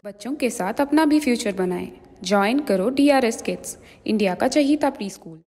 बच्चों के साथ अपना भी फ्यूचर बनाएं। ज्वाइन करो DRS किड्स, इंडिया का चहीता प्री स्कूल।